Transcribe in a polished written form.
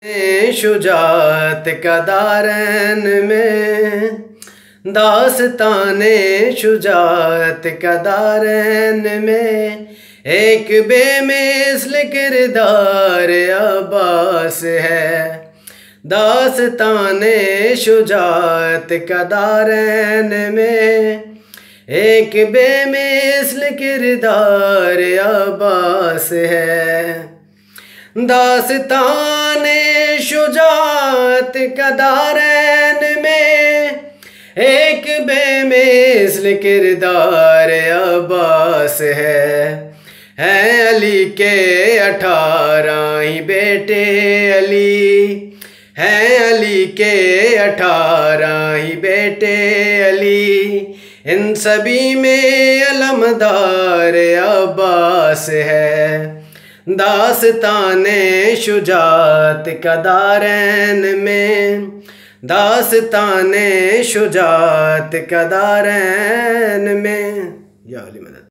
शुजात का दारैन में, दास्ताने शुजात का दारैन में, एक बेमिसल किरदार अब्बास है। दास्ताने शुजात का दारैन में, एक बेमिसल किरदार अब्बास है। दास्ताने शुजात का दारैन में, एक बेमिसल किरदार अब्बास है अली के 18 ही बेटे अली, हैं अली के 18 ही बेटे अली, इन सभी में अलमदार अब्बास है। दास्ताने शुजात का दारैन में, दास्ताने शुजात का दारैन में। या अली मदद।